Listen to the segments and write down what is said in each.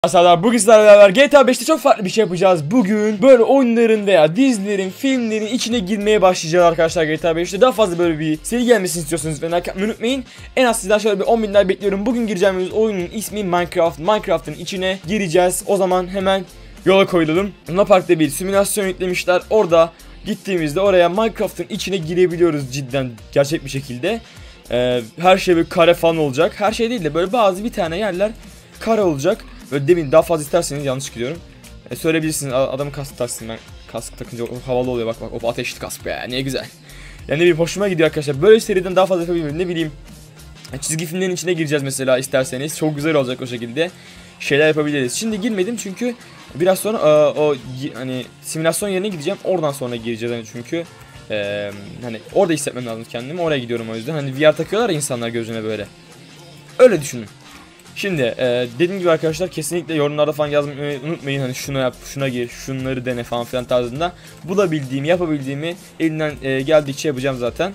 Arkadaşlar bugün sizlerle beraber GTA 5'te çok farklı bir şey yapacağız. Bugün böyle oyunların veya dizilerin, filmlerin içine girmeye başlayacağız arkadaşlar GTA 5'te. Daha fazla böyle bir seri gelmesini istiyorsanız lütfen like yapmayı unutmayın. En az sizden şöyle bir 10.000 like bekliyorum. Bugün gireceğimiz oyunun ismi Minecraft. Minecraft'ın içine gireceğiz. O zaman hemen yola koyulalım. Luna Park'ta bir simülasyon yüklemişler. Orada gittiğimizde oraya Minecraft'ın içine girebiliyoruz cidden gerçek bir şekilde. Her şey bir kare falan olacak. Her şey değil de böyle bir tane yerler kare olacak. Böyle demin daha fazla isterseniz yanlış gidiyorum. Söyleyebilirsiniz adamın kask taksın, ben kask takınca havalı oluyor, bak o ateşli kask be, ne güzel. Yani ne bileyim, hoşuma gidiyor arkadaşlar. Böyle seriden daha fazla yapabilirim, ne bileyim. Çizgi filmlerin içine gireceğiz mesela, isterseniz çok güzel olacak, o şekilde şeyler yapabiliriz. Şimdi girmedim çünkü biraz sonra o hani simülasyon yerine gideceğim, oradan sonra gireceğiz hani, çünkü hani orada hissetmem lazım kendimi, oraya gidiyorum o yüzden. Hani VR takıyorlar ya insanlar gözüne, böyle öyle düşünün. Şimdi dediğim gibi arkadaşlar, kesinlikle yorumlarda falan yazmayı unutmayın. Hani şunu yap, şuna gir, şunları dene falan filan tarzında. Bulabildiğimi, yapabildiğimi elimden geldikçe yapacağım zaten.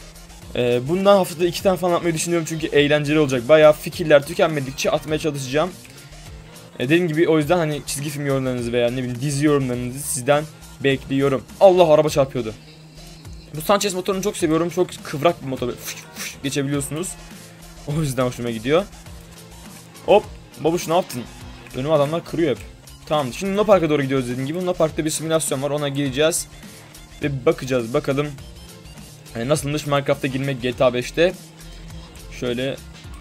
Bundan haftada 2 tane falan atmayı düşünüyorum çünkü eğlenceli olacak. Bayağı fikirler tükenmedikçe atmaya çalışacağım. Dediğim gibi, o yüzden hani çizgi film yorumlarınızı veya ne bileyim dizi yorumlarınızı sizden bekliyorum. Allah, araba çarpıyordu. Bu Sanchez motorunu çok seviyorum. Çok kıvrak bir motor. Fış fış geçebiliyorsunuz. O yüzden hoşuma gidiyor. Hop, babuş ne yaptın? Önüme adamlar kırıyor hep. Tamam, şimdi Luna Park'a doğru gidiyoruz dediğim gibi. Luna Park'ta bir simülasyon var, ona gireceğiz. Ve bakacağız bakalım nasılmış Minecraft'a girmek GTA 5'te. Şöyle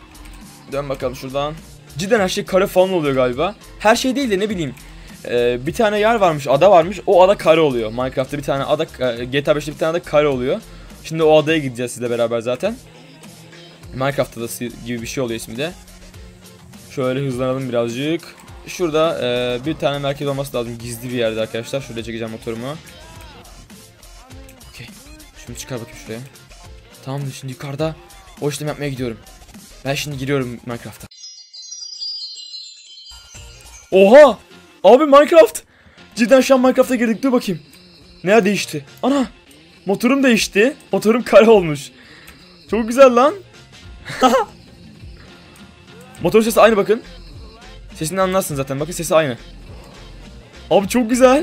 dön bakalım şuradan. Cidden her şey kare falan oluyor galiba. Her şey değil de ne bileyim, bir tane yer varmış, ada varmış, o ada kare oluyor. Minecraft'ta bir tane ada, GTA 5'te bir tane ada kare oluyor. Şimdi o adaya gideceğiz sizle beraber zaten. Minecraft adası gibi bir şey oluyor ismi de. Şöyle hızlanalım birazcık. Şurada bir tane merkez olması lazım, gizli bir yerde arkadaşlar. Şuraya çekeceğim motorumu. Okey. Şimdi çıkar bakayım şuraya. Tamamdır, şimdi yukarıda o işlemi yapmaya gidiyorum. Ben şimdi giriyorum Minecraft'a. Oha! Abi Minecraft! Cidden şu an Minecraft'a girdik, dur bakayım. Ne değişti? Ana! Motorum değişti. Motorum kare olmuş. Çok güzel lan. Motor sesi aynı, bakın. Sesini anlarsın zaten, bakın sesi aynı. Abi çok güzel.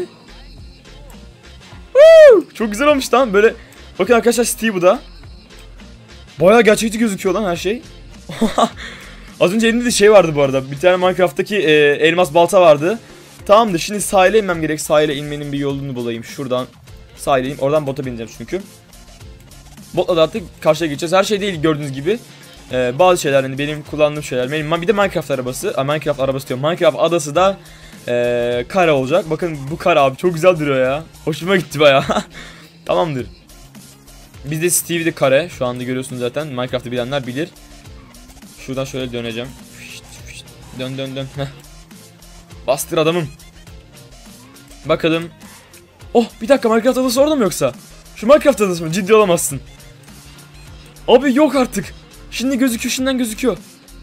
Çok güzel olmuş lan böyle. Bakın arkadaşlar, Steve bu da. Bayağı gerçekçi gözüküyor lan her şey. Az önce elimde de şey vardı bu arada. Bir tane Minecraft'taki elmas balta vardı. Tamamdır, şimdi sahile inmem gerek. Sahile inmenin bir yolunu bulayım. Şuradan sahile ineyim. Oradan bota bineceğim çünkü. Botla da artık karşıya geçeceğiz. Her şey değil gördüğünüz gibi. Bazı şeyler, hani benim kullandığım şeyler. Bir de Minecraft arabası. Minecraft arabası diyorum. Minecraft adası da kare olacak. Bakın bu kare abi çok güzel duruyor ya. Hoşuma gitti bayağı. Tamamdır. Bizde Steve de kare. Şu anda görüyorsunuz zaten. Minecraft'ı bilenler bilir. Şuradan şöyle döneceğim. Dön dön dön. Bastır adamım. Bakalım. Oh, bir dakika, Minecraft adası orada mı yoksa? Şu Minecraft adası mı? Ciddi olamazsın. Abi yok artık. Şimdi gözüküyor, şimdiden gözüküyor.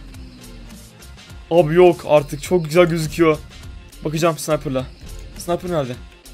Abi yok artık, çok güzel gözüküyor. Bakacağım sniper'la. Sniper nerede?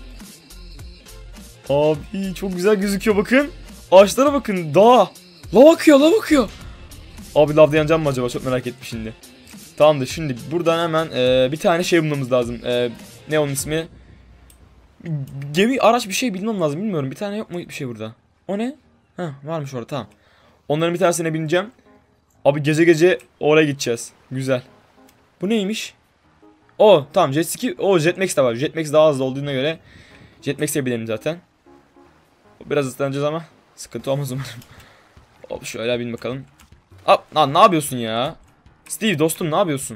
Abi çok güzel gözüküyor, bakın. Ağaçlara bakın, dağ. Lav akıyor, lav akıyor. Abi lavda yanacağım mı acaba, çok merak ettim şimdi. Tamamdır, şimdi buradan hemen bir tane şey bulmamız lazım. Ne onun ismi? Gemi, araç, bir şey bilmem lazım, bilmiyorum. Bir tane yok mu bir şey burada? O ne? Heh, varmış orada, tamam. Onların bir tanesine bineceğim. Abi gece gece oraya gideceğiz. Güzel. Bu neymiş? O tamam, jet ski. O jetmax de var. Jetmax daha hızlı olduğuna göre jetmax'e binelim zaten. Biraz ıslanacağız ama sıkıntı olmaz umarım. Hop, şöyle bin bakalım. Lan ne yapıyorsun ya? Steve dostum, ne yapıyorsun?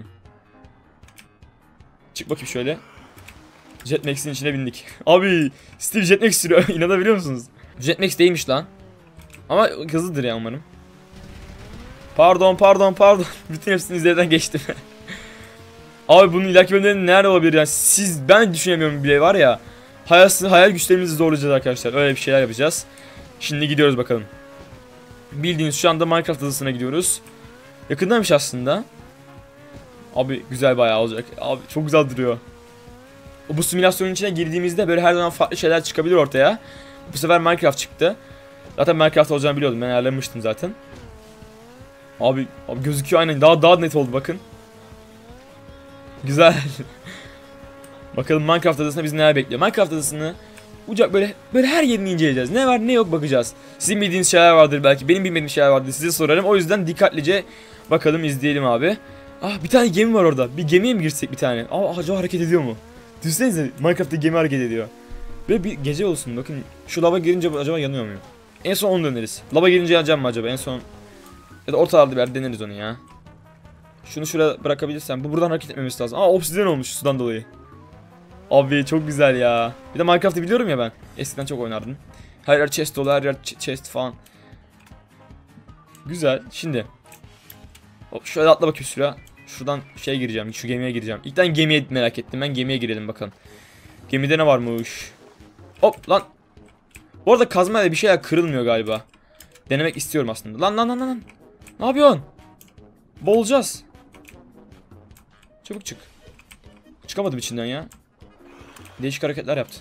Çık bakayım şöyle. Jetmax'in içine bindik. Abi Steve jetmax sürüyor. İnanabiliyor musunuz? Jetmax değilmiş lan. Ama hızlıdır ya umarım. Pardon. Bütün hepsini üzerinden geçtim. Abi bunun ileriki bölümlerinde nerede olabilir yani? Ben düşünemiyorum bile, var ya. Hayal güçlerimizi zorlayacağız arkadaşlar. Öyle bir şeyler yapacağız. Şimdi gidiyoruz bakalım. Bildiğiniz şu anda Minecraft adasına gidiyoruz. Yakındaymış aslında. Abi güzel bayağı olacak. Abi çok güzel duruyor. Bu simülasyonun içine girdiğimizde böyle her zaman farklı şeyler çıkabilir ortaya. Bu sefer Minecraft çıktı. Zaten Minecraft olacağını biliyordum. Ben ayarlamıştım zaten. Abi gözüküyor aynen. Daha net oldu bakın. Güzel. Bakalım Minecraft adasında bizi neler bekliyor. Minecraft adasını böyle her yerini inceleyeceğiz. Ne var ne yok bakacağız. Sizin bildiğiniz şeyler vardır belki. Benim bilmediğim şeyler vardır. Size sorarım. O yüzden dikkatlice bakalım, izleyelim abi. Ah, bir tane gemi var orada. Bir gemiye mi girsek bir tane? Aa, acaba hareket ediyor mu? Düşünsenize, Minecraft'ta gemi hareket ediyor. Ve bir gece olsun, bakın. Şu lava girince acaba yanıyor mu? En son onu döneriz. Lava girince yanacak mı acaba? En son ya da ortalarda bir yer deneriz onu ya. Şunu şuraya bırakabilirsem. Bu buradan hareket etmemesi lazım. Aa, obsidyen olmuş sudan dolayı. Abi çok güzel ya. Bir de Minecraft'ı biliyorum ya ben. Eskiden çok oynardım. Her yer chest dolu, her yer chest falan. Güzel. Şimdi hop, şöyle atla bakayım şuraya. Şuradan şeye gireceğim. Şu gemiye gireceğim. İlkten gemiye merak ettim. Ben gemiye girelim bakalım. Gemide ne varmış? Hop lan. Bu arada kazmayla bir şeyler kırılmıyor galiba. Denemek istiyorum aslında. Lan. Ne yapıyorsun? Boğulacağız. Çabuk çık. Çıkamadım içinden ya. Değişik hareketler yaptı.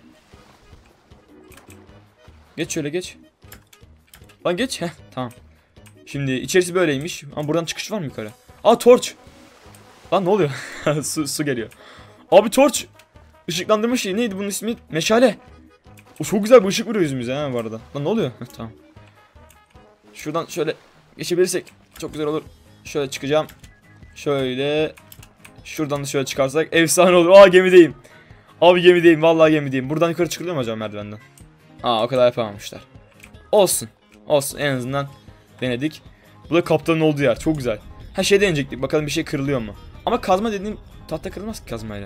Geç şöyle geç. Lan geç. Heh, tamam. Şimdi içerisi böyleymiş. Ama buradan çıkış var mı yukarı? Aa, torç. Lan ne oluyor? su geliyor. Abi torç. Işıklandırma şeyi neydi bunun ismi? Meşale. O çok güzel bir ışık vuruyor yüzümüze ha bu arada. Lan ne oluyor? Heh, tamam. Şuradan şöyle geçebilirsek çok güzel olur. Şöyle çıkacağım. Şöyle. Şuradan da şöyle çıkarsak efsane olur. Aa, gemideyim. Abi gemideyim. Vallahi gemideyim. Buradan yukarı çıkılıyor mu acaba merdivenden? Aa, o kadar yapamamışlar. Olsun. Olsun, en azından denedik. Bu da kaptanın olduğu yer. Çok güzel. Ha, şey deneyecektik. Bakalım bir şey kırılıyor mu? Ama kazma dediğim tahta kırılmaz ki kazmayla.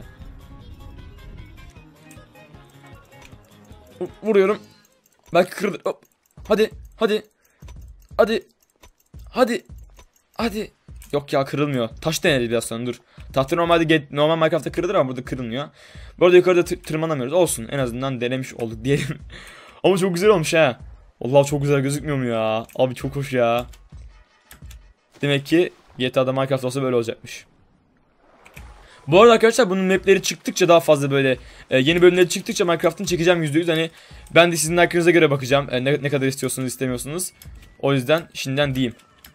Vuruyorum. Belki kırılır. Hop. Hadi. Hadi. Yok ya, kırılmıyor. Taş denedi biraz sonra, dur. Tahta normalde normal Minecraft'ta kırılır ama burada kırılmıyor. Bu arada yukarıda tırmanamıyoruz. Olsun, en azından denemiş olduk diyelim. Ama çok güzel olmuş ha. Allah, çok güzel gözükmüyor mu ya? Abi çok hoş ya. Demek ki GTA'da Minecraft olsa böyle olacakmış. Bu arada arkadaşlar, bunun mapleri çıktıkça daha fazla böyle yeni bölümleri çıktıkça Minecraft'ın çekeceğim %100. Hani ben de sizin hakkınıza göre bakacağım. Ne kadar istiyorsunuz istemiyorsunuz. O yüzden şimdiden diyeyim.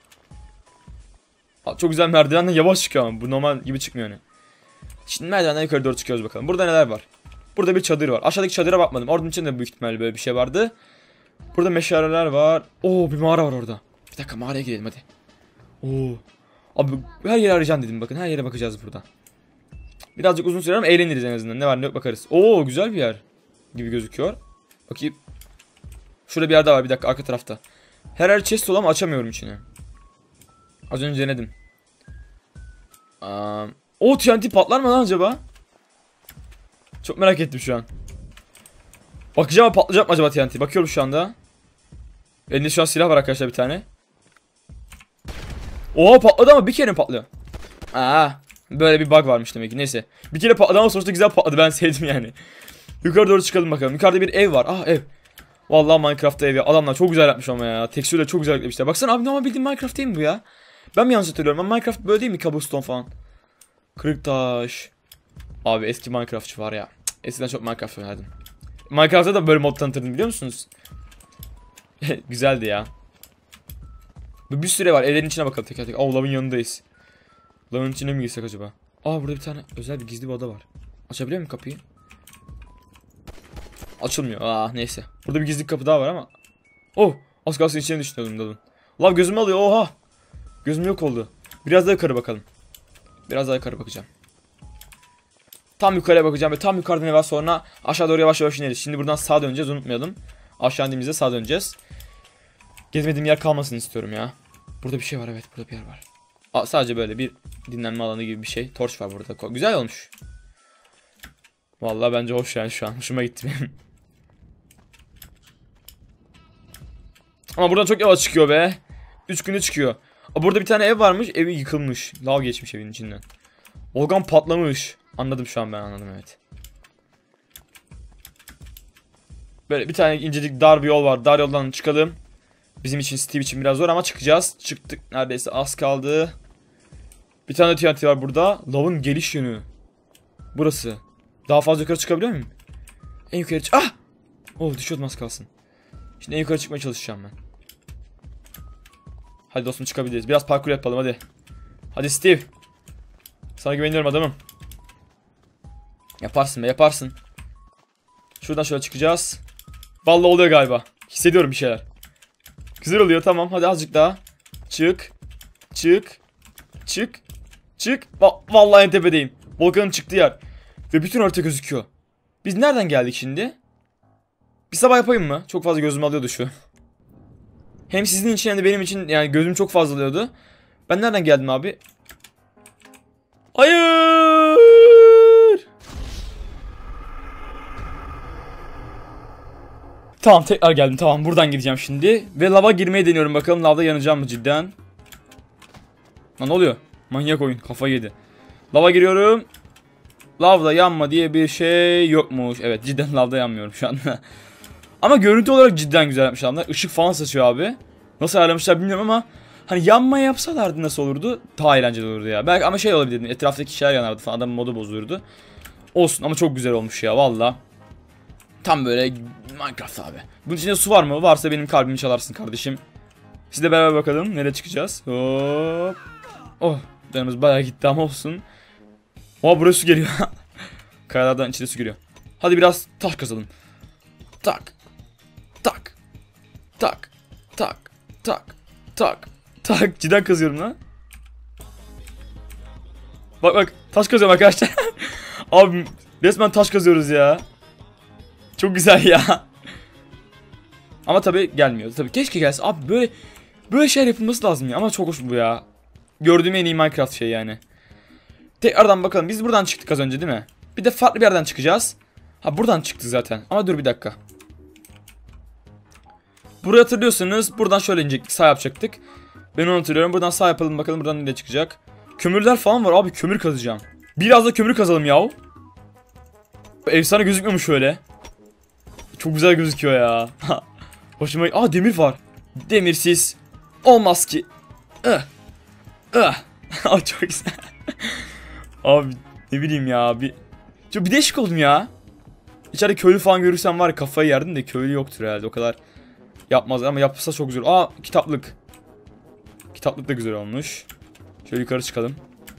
Çok güzel merdivenden yavaş çıkıyor ama bu normal gibi çıkmıyor hani. Şimdi merdivenden yukarı doğru çıkıyoruz bakalım. Burada neler var? Burada bir çadır var. Aşağıdaki çadıra bakmadım. Oradan içinde büyük ihtimalle böyle bir şey vardı. Burada meşaleler var. Oo, bir mağara var orada. Bir dakika, mağaraya girelim hadi. Oo. Abi her yere arayacağım dedim, bakın her yere bakacağız burada. Birazcık uzun sürer ama eğleniriz en azından. Ne var ne yok bakarız. Oo, güzel bir yer gibi gözüküyor. Bakayım. Şurada bir yer daha var, bir dakika, arka tarafta. Her yer chest dolu ama açamıyorum içini. Az önce denedim. O TNT patlar mı lan acaba? Çok merak ettim şu an. Bakacağım ama patlayacak mı acaba TNT? Bakıyorum şu anda. Elinde şu an silah var arkadaşlar, bir tane. Oha, patladı ama bir kere mi patlıyor? Böyle bir bug varmış demek ki, neyse. Bir kere patladı ama sonuçta güzel patladı, ben sevdim yani. Yukarı doğru çıkalım bakalım. Yukarıda bir ev var. Ev. Vallahi Minecraft'ta ev ya. Adamlar çok güzel yapmış ama ya. Tekstürle çok güzel yapmışlar. Baksana abi, normal bildiğin Minecraft değil mi bu ya? Ben mi yanlış hatırlıyorum? Ama Minecraft böyle değil mi? Cobblestone falan. Kırık taş. Abi eski Minecraftçı var ya. Eskiden çok Minecraft oynadım. Minecraft'ta da böyle mod tanıtırdım, biliyor musunuz? Güzeldi ya. Bir süre var. Evlerin içine bakalım teker teker. Lavın yanındayız. Lavın içine mi girsek acaba? Burada bir tane özel bir gizli bir oda var. Açabiliyor muyum kapıyı? Açılmıyor. Neyse. Burada bir gizli kapı daha var ama. Az kalsın içine düşünüyordum dalın. Lav gözümü alıyor. Oha. Gözüm yok oldu. Biraz daha yukarı bakalım. Biraz daha yukarı bakacağım. Tam yukarıya bakacağım ve tam yukarıda ne var, sonra aşağı doğru yavaş yavaş ineriz. Şimdi buradan sağa döneceğiz, unutmayalım. Aşağı indiğimizde sağa döneceğiz. Gezmediğim yer kalmasını istiyorum ya. Burada bir şey var, evet, burada bir yer var. Sadece böyle bir dinlenme alanı gibi bir şey. Torç var burada. Güzel olmuş. Vallahi bence hoş yani şu an. Hoşuma gitti benim. Ama buradan çok yavaş çıkıyor be. 3 günde çıkıyor. Burada bir tane ev varmış. Evi yıkılmış. Lav geçmiş evin içinden. Volkan patlamış. Anladım şu an, ben anladım, evet. Böyle bir tane incecik dar bir yol var. Dar yoldan çıkalım. Bizim için, Steve için biraz zor ama çıkacağız. Çıktık neredeyse, az kaldı. Bir tane TNT var burada. Lavın geliş yönü. Burası. Daha fazla yukarı çıkabiliyor muyum? En yukarı düşüyordum az kalsın. Şimdi en yukarı çıkmaya çalışacağım ben. Hadi dostum, çıkabiliriz. Biraz parkur yapalım hadi. Hadi Steve. Sana güveniyorum adamım. Yaparsın be, yaparsın. Şuradan şöyle çıkacağız. Vallahi oluyor galiba. Hissediyorum bir şeyler. Güzel oluyor, tamam. Hadi azıcık daha. Çık. Çık. Çık. Çık. Vallahi en tepedeyim. Volkanın çıktığı yer. Ve bütün harita gözüküyor. Biz nereden geldik şimdi? Bir sabah yapayım mı? Çok fazla gözüm alıyordu şu. Hem sizin için hem de benim için, yani gözüm çok fazla alıyordu. Ben nereden geldim abi? Hayır. Tamam, tekrar geldim. Tamam, buradan gideceğim şimdi. Ve lava girmeyi deniyorum, bakalım lavda yanacağım mı cidden? Lan ne oluyor? Manyak oyun, kafayı yedi. Lava giriyorum. Lavda yanma diye bir şey yokmuş. Evet, cidden lavda yanmıyorum şu anda. Ama görüntü olarak cidden güzel yapmışlar adamlar. Işık falan saçıyor abi. Nasıl ayarlamışlar bilmiyorum ama hani yanma yapsalardı nasıl olurdu? Daha eğlenceli olurdu ya. Belki ama şey olabilirdi. Etraftaki şeyler yanardı falan. Adamın modu bozulurdu. Olsun ama çok güzel olmuş ya valla. Tam böyle Minecraft abi. Bunun içinde su var mı? Varsa benim kalbimi çalarsın kardeşim. Siz de beraber bakalım nereye çıkacağız. Hop. Oh, canımız bayağı gitti ama olsun. Oha, buraya su geliyor. Kayalardan içine su geliyor. Hadi biraz taş kazalım. Tak. Tak. Tak. Tak. Tak. Tak. Tak. Cidden kazıyorum lan. Bak bak. Taş kazıyorum arkadaşlar. Abi resmen taş kazıyoruz ya. Çok güzel ya. Ama tabii gelmiyor. Tabii keşke gelse. Abi böyle şeyler yapılması lazım ya. Ama çok hoş bu ya. Gördüğüm en iyi Minecraft şey yani. Tekrardan bakalım. Biz buradan çıktık az önce değil mi? Bir de farklı bir yerden çıkacağız. Ha, buradan çıktı zaten. Ama dur bir dakika. Burayı hatırlıyorsanız buradan şöyle inecektik. Sağ yapacaktık. Ben onu hatırlıyorum. Buradan sağ yapalım bakalım buradan nereye çıkacak. Kömürler falan var abi. Kömür kazacağım. Biraz da kömür kazalım yahu. Efsane gözükmüyor mu şöyle? Çok güzel gözüküyor ya. Hoşuma... Aa, demir var. Demirsiz olmaz ki. Çok güzel. Abi ne bileyim ya. Bir değişik oldum ya. İçeride köylü falan görürsem var ya, kafayı yerdim de köylü yoktur herhalde, o kadar yapmaz ama yapsa çok güzel. Aa, kitaplık. Kitaplık da güzel olmuş. Şöyle yukarı çıkalım.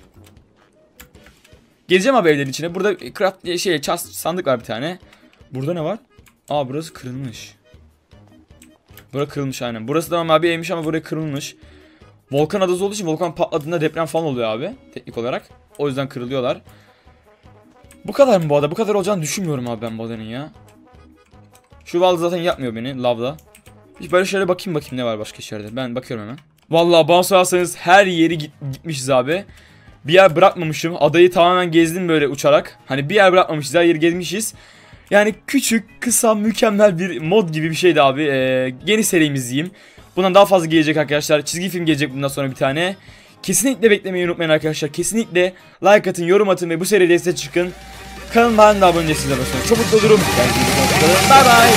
Gezeceğim abi evlerin içine. Burada craft sandık var bir tane. Burada ne var? Aa, burası kırılmış. Burası kırılmış aynen. Burası da ama abi evmiş ama buraya kırılmış. Volkan adası olduğu için volkan patladığında deprem falan oluyor abi teknik olarak. O yüzden kırılıyorlar. Bu kadar mı bu ada? Bu kadar olacağını düşünmüyorum abi ben bu adanın ya. Şu valda zaten yapmıyor beni lavda. Hiç böyle şöyle bakayım ne var başka içeride. Ben bakıyorum hemen. Vallahi bana sorarsanız her yeri gitmişiz abi. Bir yer bırakmamışım. Adayı tamamen gezdim böyle uçarak. Hani bir yer bırakmamışız, her yeri gezmişiz. Yani küçük, kısa, mükemmel bir mod gibi bir şeydi abi. Yeni serimiz diyeyim. Bundan daha fazla gelecek arkadaşlar. Çizgi film gelecek bundan sonra bir tane. Kesinlikle beklemeyi unutmayın arkadaşlar. Kesinlikle like atın, yorum atın ve bu seride destek çıkın. Kanalıma da abone değilseniz abone. Çok mutlu olurum. Bye bye.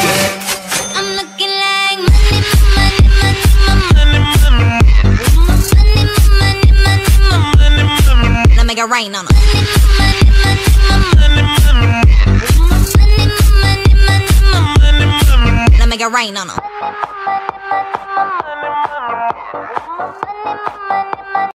Make it rain on 'em. Make it rain on 'em.